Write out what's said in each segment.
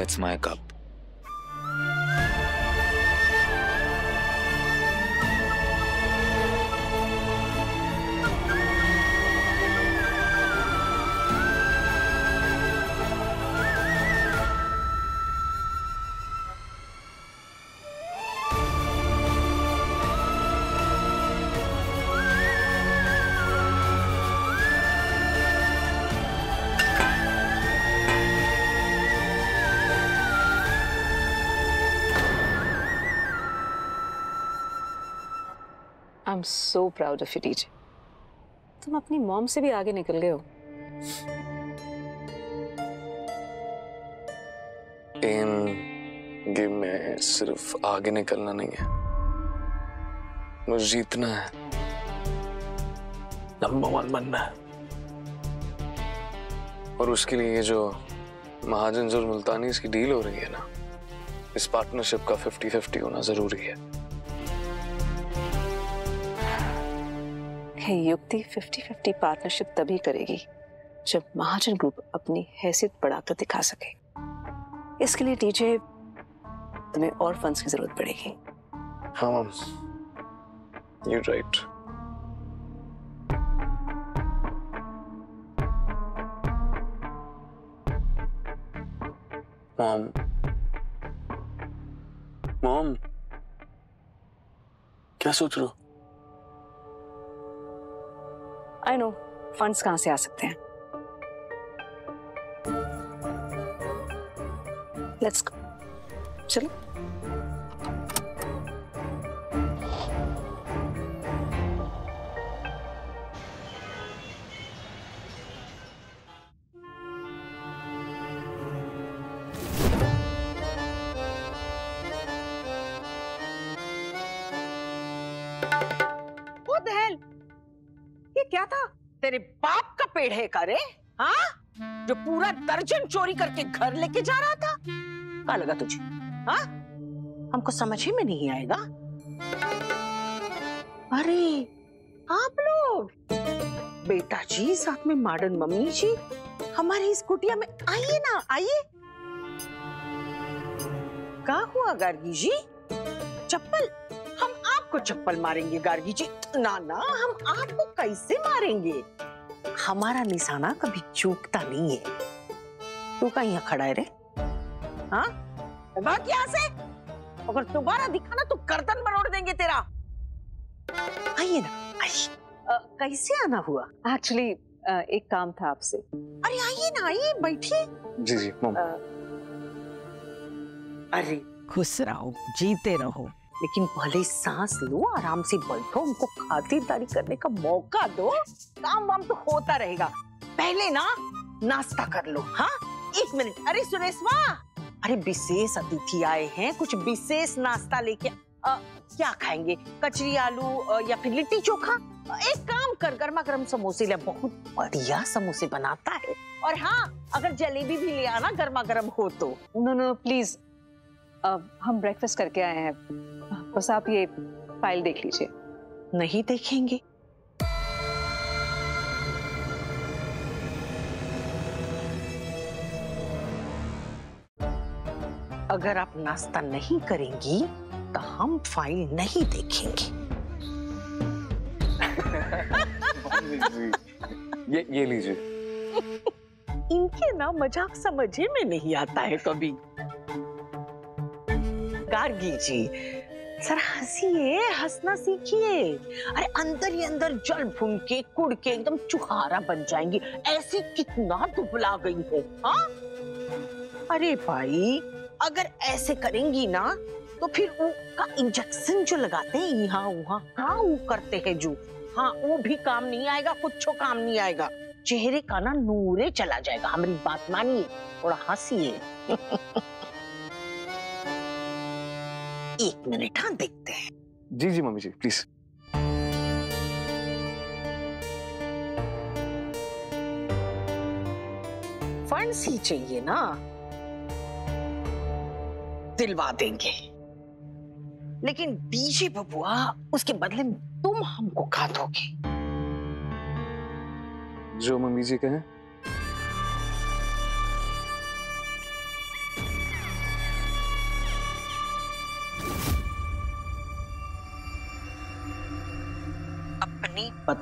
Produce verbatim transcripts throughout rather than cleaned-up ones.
That's my cup. I'm so proud of you, teacher. तुम अपनी mom से भी आगे निकल गए हो। एम गेम में सिर्फ आगे निकलना नहीं है, मुझे जीतना है, नंबर वन बनना है। और उसके लिए ये जो महाजन और मुल्तानी इसकी डील हो रही है ना, इस पार्टनरशिप का फिफ्टी फिफ्टी होना जरूरी है। युक्ति फिफ्टी फिफ्टी पार्टनरशिप तभी करेगी जब महाजन ग्रुप अपनी हैसियत बढ़ाकर दिखा सके। इसके लिए टीचर तुम्हें और फंड्स की जरूरत पड़ेगी। हाँ mom, you right. Mom mom क्या सोच रहे हो? आई नो फंड्स कहां से आ सकते हैं। लेट्स गो, चलो। What the hell? ये क्या था? तेरे बाप का पेड़ है का रे? हाँ? जो पूरा दर्जन चोरी करके घर लेके जा रहा था? क्या लगा तुझे? हाँ? हमको समझ ही में नहीं आएगा। अरे आप लोग, बेटा जी साथ में मॉडर्न मम्मी जी, हमारी इस कुटिया में आइए ना, आइए। क्या हुआ गार्गी जी? चप्पल? हम आपको चप्पल मारेंगे गार्गी जी? ना ना, हम आपको कैसे मारेंगे? हमारा निशाना कभी चूकता नहीं है। तू कहाँ यहाँ खड़ा है रे? हाँ? भाग यहाँ से। अगर दोबारा दिखा ना तो गर्दन मरोड़ देंगे तेरा। आइए ना, आइए। कैसे आना हुआ? एक्चुअली एक काम था आपसे। अरे आइए ना, आइए, बैठिए। जी जी मॉम। अरे खुश रहो, जीते रहो, लेकिन पहले सांस लो, आराम से बैठो, उनको खातिरदारी करने का मौका दो। काम वाम तो होता रहेगा, पहले ना नाश्ता कर लो। हाँ एक मिनट। अरे सुरेशवा, अरे विशेष अतिथि आए हैं, कुछ विशेष नाश्ता लेके। आ, क्या खाएंगे? कचरी आलू आ, या फिर लिट्टी चोखा? एक काम कर, गर्मा गर्म समोसे ले, बहुत बढ़िया समोसे बनाता है। और हाँ, अगर जलेबी भी ले आना गर्मा गर्म हो तो। नो नो प्लीज, हम ब्रेकफास्ट करके आए हैं, बस आप ये फाइल देख लीजिए। नहीं देखेंगे? अगर आप नाश्ता नहीं करेंगी तो हम फाइल नहीं देखेंगे। ये ये लीजिए। इनके ना मजाक समझे में नहीं आता है कभी। गार्गी जी सर हंसिए, हंसना सीखिए। अरे अंदर ही अंदर जल भून के कुड़ के एकदम चुहारा बन जाएंगी। ऐसे कितना दुबला गई हो। हाँ अरे भाई, अगर ऐसे करेंगी ना तो फिर वो का इंजेक्शन जो लगाते हैं यहाँ वहाँ, हाँ वो करते हैं जो, हाँ वो भी काम नहीं आएगा, कुछ काम नहीं आएगा। चेहरे का ना नूरे चला जाएगा। हमारी बात मानिए, थोड़ा हंसिए। एक मिनट, हाँ देखते हैं। जी जी मम्मी जी प्लीज। फंड्स ही चाहिए ना, दिलवा देंगे, लेकिन डीजे बबुआ उसके बदले में तुम हमको खा दोगे। जो मम्मी जी कहें।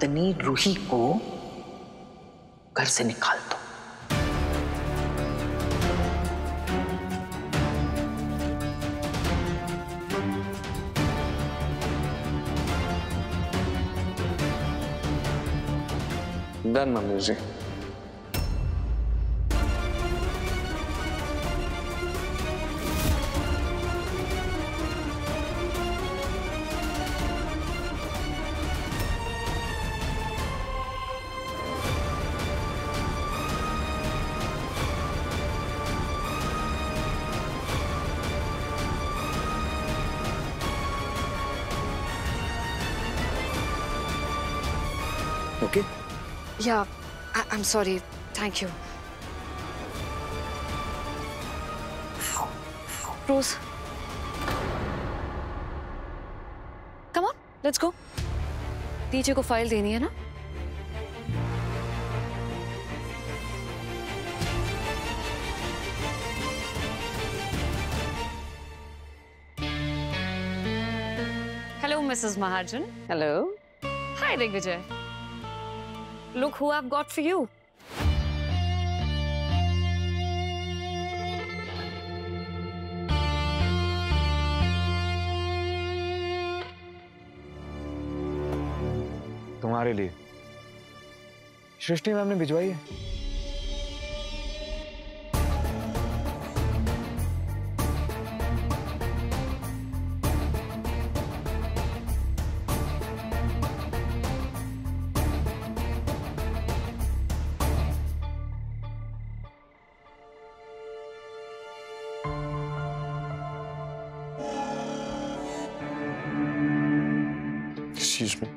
नर्तनी रूही को घर से निकाल दो। डन मम्मी जी। Okay? Yeah, I I'm sorry. Thank you. Rose. Come on, let's go. Teacher को फाइल देनी है ना? Hello, Missus Mahajan. Hello. Hi, Digvijay. Look who I've got for you. तुम्हारे लिए सृष्टि मैम ने भिजवाई है। Excuse me.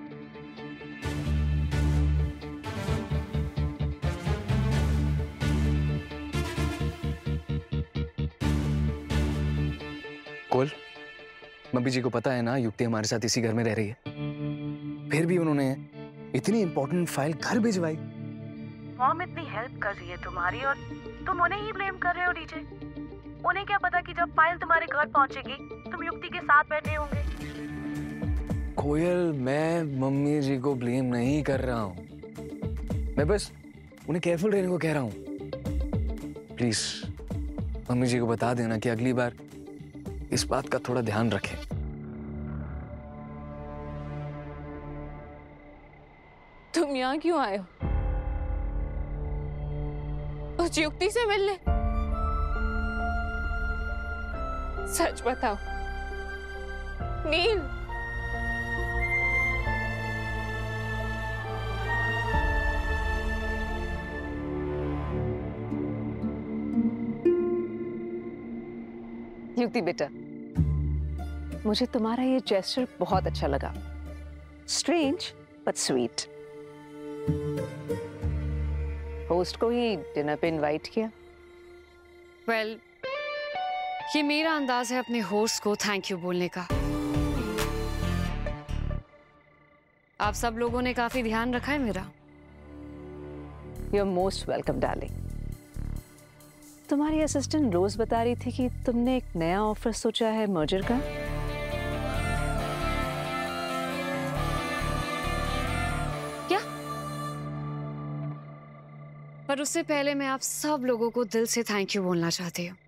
कोल, मम्मी जी को पता है ना युक्ति हमारे साथ इसी घर में रह रही है, फिर भी उन्होंने इतनी इंपॉर्टेंट फाइल घर भिजवाई। मॉम इतनी हेल्प कर रही है तुम्हारी और तुम उन्हें ही ब्लेम कर रहे हो डीजे। उन्हें क्या पता कि जब फाइल तुम्हारे घर पहुंचेगी तुम युक्ति के साथ बैठे होंगे। कोयल, मैं मम्मी जी को ब्लेम नहीं कर रहा हूँ, मैं बस उन्हें केयरफुल रहने को कह रहा हूँ। प्लीज मम्मी जी को बता देना कि अगली बार इस बात का थोड़ा ध्यान रखें। तुम यहाँ क्यों आए हो? उस युक्ति से मिलने? सच बताओ नील। युक्ति बेटा, मुझे तुम्हारा ये जेस्चर बहुत अच्छा लगा। Strange but sweet. होस्ट को ही डिनर पे इनवाइट किया। वेल, ये मेरा अंदाज है अपने होस्ट को थैंक यू बोलने का। आप सब लोगों ने काफी ध्यान रखा है मेरा। You are most welcome darling. तुम्हारी असिस्टेंट रोज बता रही थी कि तुमने एक नया ऑफर सोचा है मर्जर का। क्या? पर उससे पहले मैं आप सब लोगों को दिल से थैंक यू बोलना चाहती हूँ।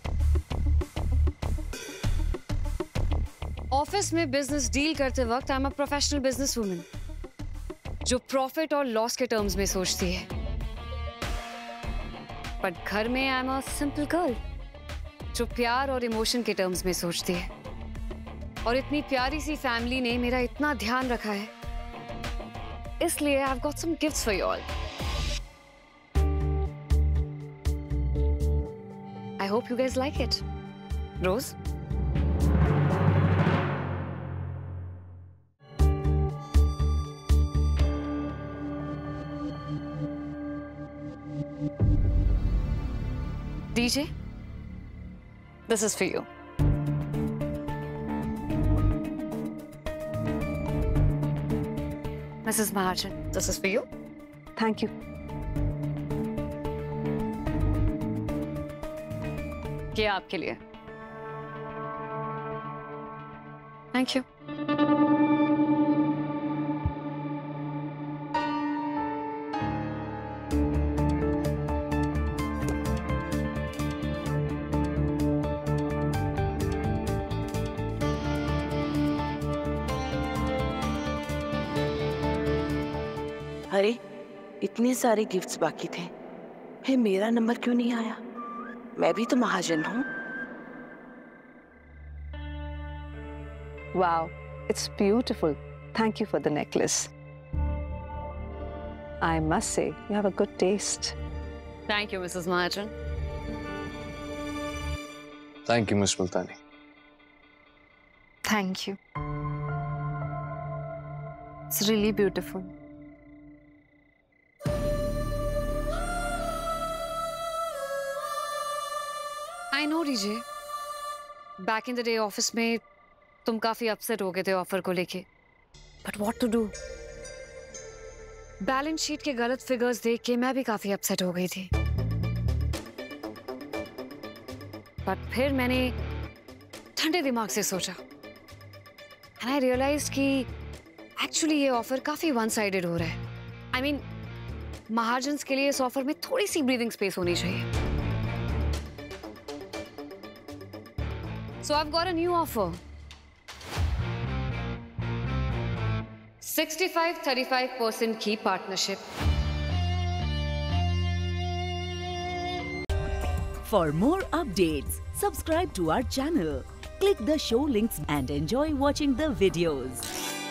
ऑफिस में बिजनेस डील करते वक्त I am a professional business woman जो प्रॉफिट और लॉस के टर्म्स में सोचती है। बट घर में I am a simple girl जो प्यार और इमोशन के टर्म्स में सोचती है। और इतनी प्यारी सी फैमिली ने मेरा इतना ध्यान रखा है, इसलिए I have got some gifts for you all. I hope you guys like it. रोज, D J, this is for you. Missus Mahajan, this is for you. Thank you. ये आपके लिए। Thank you. अरे इतने सारे गिफ्ट्स बाकी थे, फिर मेरा नंबर क्यों नहीं आया? मैं भी तो महाजन हूँ। Wow, it's beautiful. Thank you for the necklace. I must say, you have a good taste. Thank you, Missus Mahajan. Thank you, Miss Multani. Thank you. It's really beautiful. I know, D J. Back in the day, office में तुम काफी upset हो गए थे offer को लेके. But what to do? Balance sheet के गलत फिगर्स देख के मैं भी काफी अपसेट हो गई थी. बट फिर मैंने ठंडे दिमाग से सोचा एंड आई रियलाइज कि एक्चुअली ये ऑफर काफी वन साइडेड हो रहा है. आई मीन महाजन्स के लिए इस ऑफर में थोड़ी सी ब्रीदिंग स्पेस होनी चाहिए. So I have got a new offer. sixty-five thirty-five percent की पार्टनरशिप. For more updates, subscribe to our channel, click the show links and enjoy watching the videos.